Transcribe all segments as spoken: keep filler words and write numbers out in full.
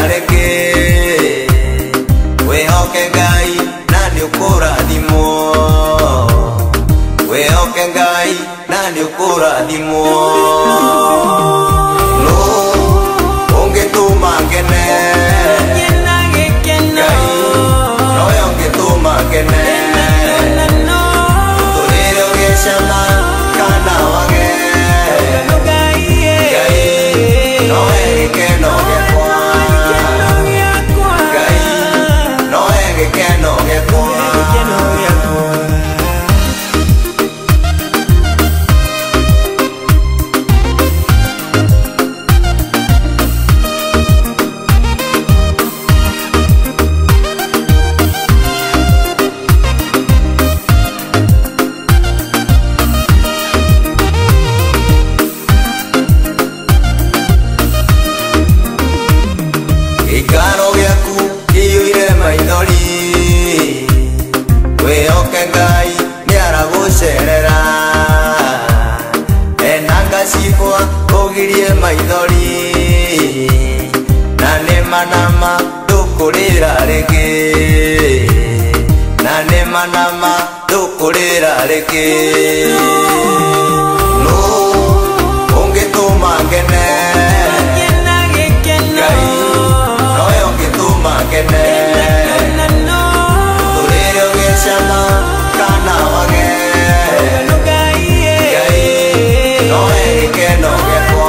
reke wehoke Ngai na niukurathimwo wehoke Ngai na niukurathimwo Nuu Ungituma Ngene Ngai nowe ungituma ngene turire ugicama kana wage Ngai nowe gikeno giakwa Ngai nowe gikeno giakwa Ikaro giaku iyuire maithori wehoke Ngai niaragucerera enanga cikwa ugirie maithori na nima nama ndukurira ringi na nima nama ndukurira ringi Nuu Ungituma Ngene Ngene turire ugicama kana wage Ngai nowe gikeno giakwa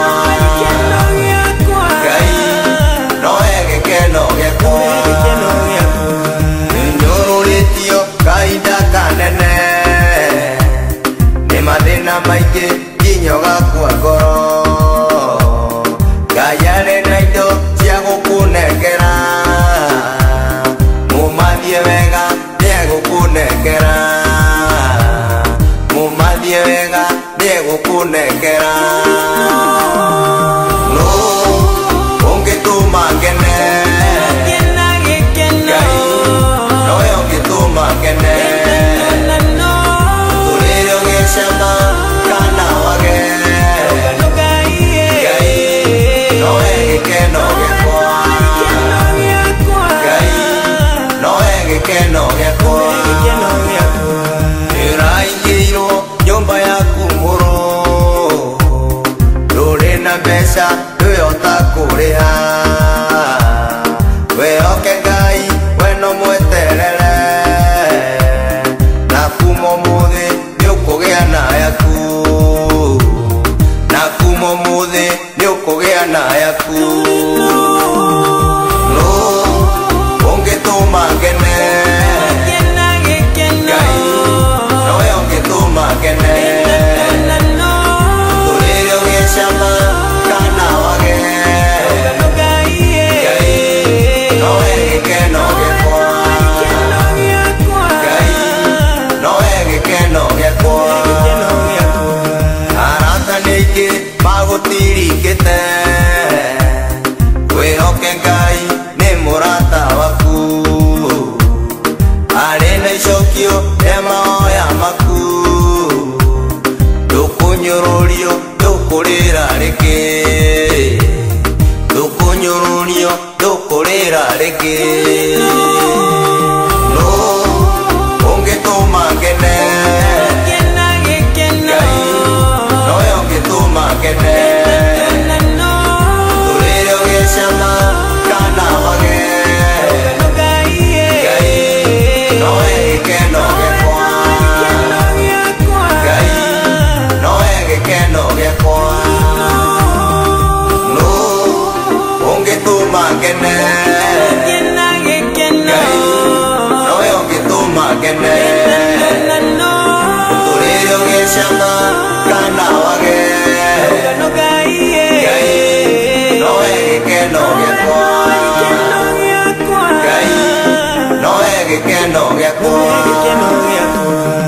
Ngai nowe gikeno giakwa nyururitio kahinda kanene ni mathina maingi nginya ugakua ngoro Ngai arĩ na indo cia gukunengera mumathie wega niegukunengera mumathie wega niegukunengera Nuu Ungituma Ngene Ngai nowe ungituma ngene turire ugicama kana wage Ngai nowe gikeno giakwa Ngai nowe gikeno giakwa iraingĩirwo nyũmba yaku mũrũ ndũrĩ na mbeca ndwĩhota kũrĩha wehoke Ngai we no mweterere na kuma ũmũthĩ nĩũkũgĩa na yaku na kuma ũmũthĩ nĩũkũgĩa na yaku Nuu Ungituma Ngene Ngai nowe ungituma ngene turire ugicama kana wage Ngai nowe gikeno giakwa Ngai nowe gikeno giakwa arata nĩaingĩ magũtiringĩte wehoke Ngai nĩ mũrata waku arĩ na icokio rĩa mahoya maku ndũkũnyũrũrio ndũkũrĩra rĩngĩ ndũkũnyũrũrio ndũkũrĩra rĩngĩ Nuu Ungituma Ngene Ngai nowe ungituma ngene turire ugicama kana wage Ngai nowe gikeno giakwa Ngai nowe gikeno giakwa Nuu Ungituma Ngene Ngai nowe ungituma ngene turire ugicama kana wage Ngai nowe gikeno giakwa Ngai nowe gikeno giakwa